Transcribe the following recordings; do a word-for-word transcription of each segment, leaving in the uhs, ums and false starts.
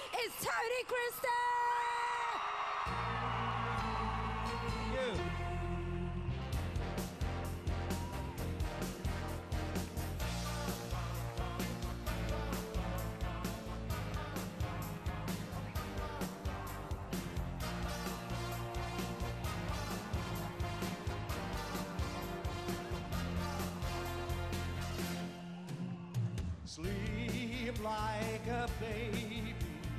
is Tony Crystal! Sleep like a baby,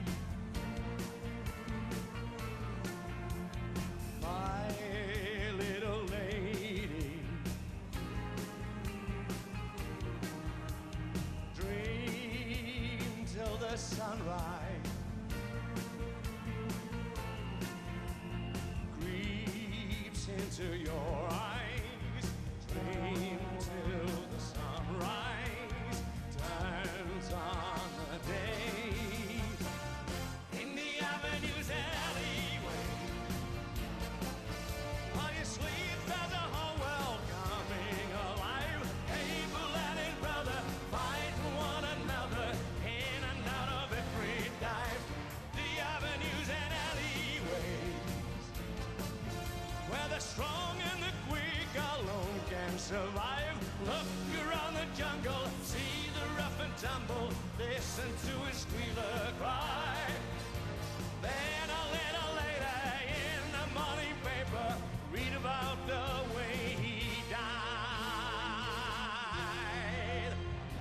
my little lady. Dream till the sunrise, creeps into your eyes. Dream till the sunrise turns on the day. In the avenues and alleyways, while you sleep, there's a whole world coming alive. Able and brother fighting one another in and out of every dive. The avenues and alleyways, where the strong and the quick alone can survive. Look around the jungle, see the rough and tumble, listen to his squealer cry. Then a little later in the morning paper, read about the way he died.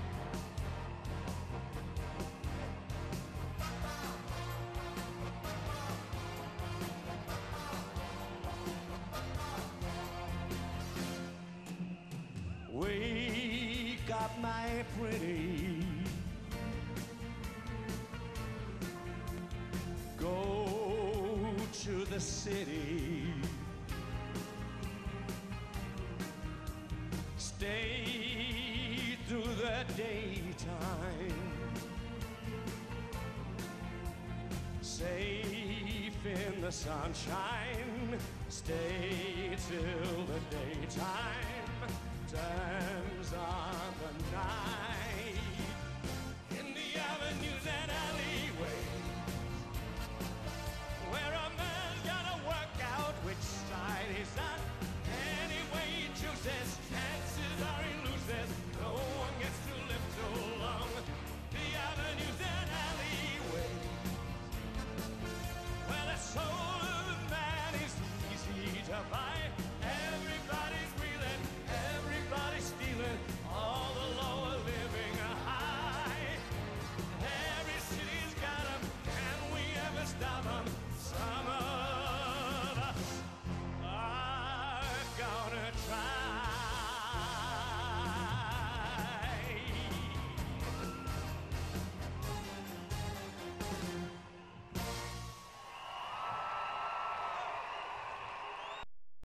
Wake up, my pretty, go to the city, stay through the daytime, safe in the sunshine, stay till the daytime turns on the night. In the avenues and